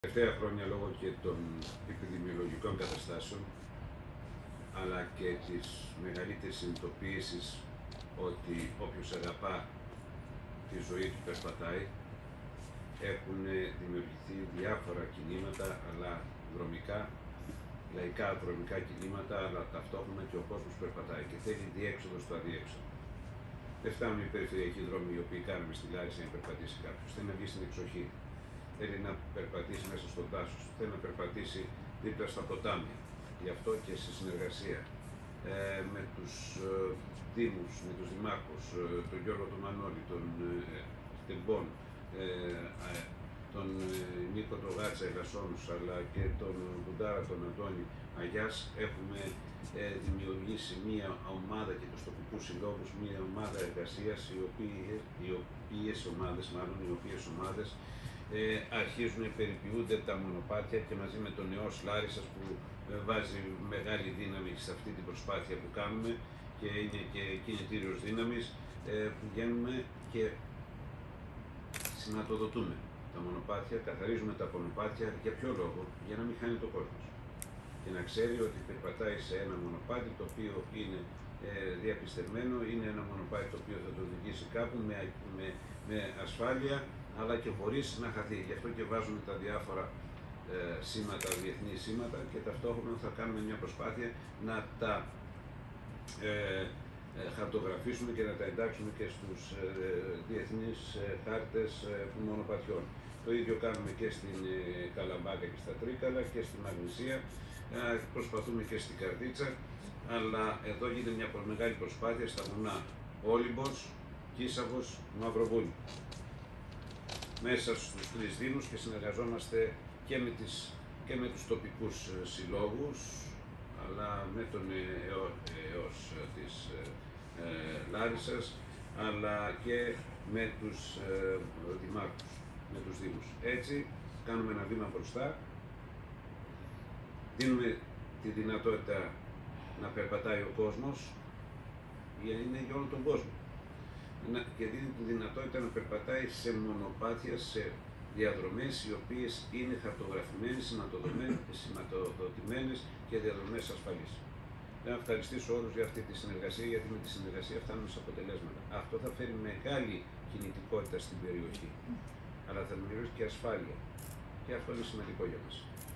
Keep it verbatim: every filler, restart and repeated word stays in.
Τελευταία χρόνια, λόγω και των επιδημιολογικών καταστάσεων, αλλά και της μεγαλύτερης συνειδητοποίησης ότι όποιος αγαπά τη ζωή του περπατάει, έχουν δημιουργηθεί διάφορα κινήματα, αλλά δρομικά, λαϊκά δρομικά κινήματα, αλλά ταυτόχρονα και ο κόσμος περπατάει και θέλει διέξοδο στο αδιέξοδο. Δεν φτάνουν οι περιφερειακοί δρόμοι οι οποίοι κάνουμε στη Λάρισα να περπατήσει κάποιος. Θέλει να βγει στην εξοχή. Θέλει να περπατήσει μέσα στον δάσος, θέλει να περπατήσει δίπλα στα ποτάμια. Γι' αυτό και σε συνεργασία ε, με τους ε, δήμους, με τους δημάρχους, ε, τον Γιώργο τον Μανώλη, τον ε, Τεμπών, ε, ε, τον ε, Νίκο τον Γάτσα Ελασσόνους, αλλά και τον Βουντάρα τον Αντώνη Αγιάς, έχουμε ε, δημιουργήσει μία ομάδα και τους τοπικούς συλλόγους, μία ομάδα εργασίας, οι οποίες, οι οποίες ομάδες, μάλλον οι οποίες ομάδες Ε, αρχίζουν, περιποιούνται τα μονοπάτια και μαζί με τον ΕΟΣ Λάρισσας που ε, βάζει μεγάλη δύναμη σε αυτή την προσπάθεια που κάνουμε και είναι και κινητήριος δύναμης, ε, πηγαίνουμε και σηματοδοτούμε τα μονοπάτια, καθαρίζουμε τα μονοπάτια. Για ποιο λόγο? Για να μην χάνει το κόσμος και να ξέρει ότι περπατάει σε ένα μονοπάτι το οποίο είναι ε, διαπιστευμένο, είναι ένα μονοπάτι το οποίο θα το οδηγήσει κάπου με, με, με ασφάλεια, αλλά και χωρίς να χαθεί. Γι' αυτό και βάζουμε τα διάφορα ε, σήματα, διεθνή σήματα, και ταυτόχρονα θα κάνουμε μια προσπάθεια να τα ε, ε, χαρτογραφήσουμε και να τα εντάξουμε και στους ε, διεθνείς ε, χάρτες ε, μονοπατιών. Το ίδιο κάνουμε και στην ε, Καλαμπάκα και στα Τρίκαλα και στη Μαγνησία, ε, προσπαθούμε και στην Καρδίτσα, αλλά εδώ γίνεται μια μεγάλη προσπάθεια στα βουνά Όλυμπος, Κίσαβος, Μαυροβούνι, μέσα στους τρεις δήμους, και συνεργαζόμαστε και με, τις, και με τους τοπικούς συλλόγους, αλλά με τον ΕΟΣ της ε, Λάρισσας, αλλά και με τους ε, δημάρχους, με τους δήμους. Έτσι κάνουμε ένα βήμα μπροστά, δίνουμε τη δυνατότητα να περπατάει ο κόσμος, είναι για όλο τον κόσμο, και δίνει τη δυνατότητα να περπατάει σε μονοπάτια, σε διαδρομές οι οποίες είναι χαρτογραφημένες, σηματοδοτημένες και διαδρομές ασφαλείς. Να ευχαριστήσω όλους για αυτή τη συνεργασία, γιατί με τη συνεργασία φτάνουμε σε αποτελέσματα. Αυτό θα φέρει μεγάλη κινητικότητα στην περιοχή, αλλά θα δημιουργήσει και ασφάλεια, και αυτό είναι σημαντικό για μας.